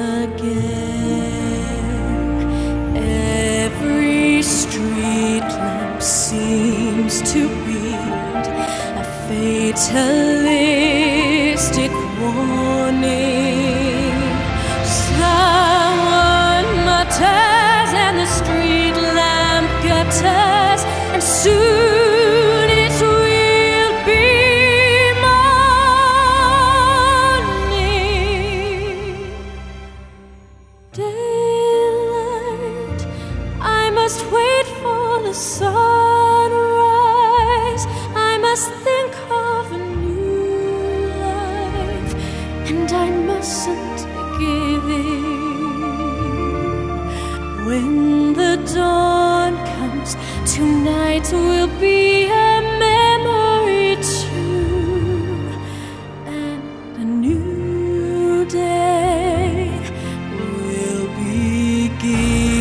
again. Every street lamp seems to beat a fatalistic warning. Someone mutters and the street lamp gutters, and soon it will be morning. Daylight, I must wait for the sunrise. I must think of a new life, and I mustn't give in. When the dawn comes, tonight will be a memory too, and a new day will begin.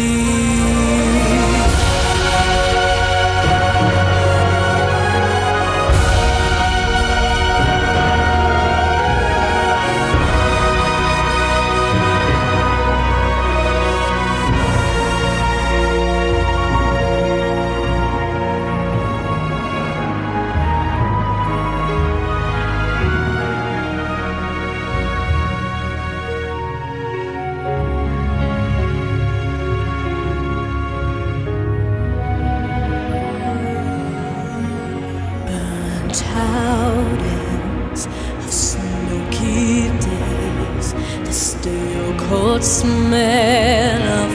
Out ends of smoky days, the stale cold smell of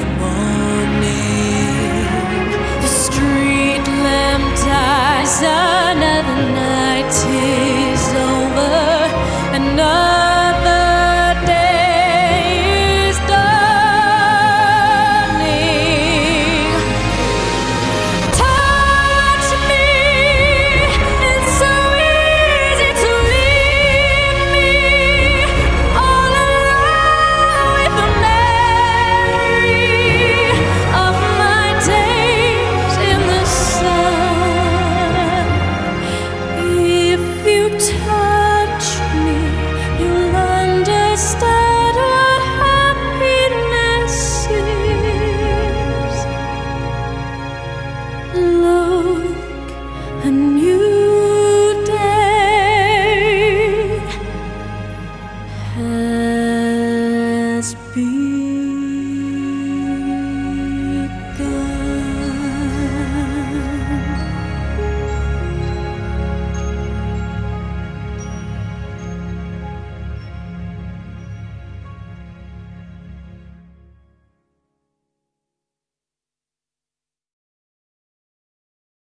morning. The street lamp dies, another night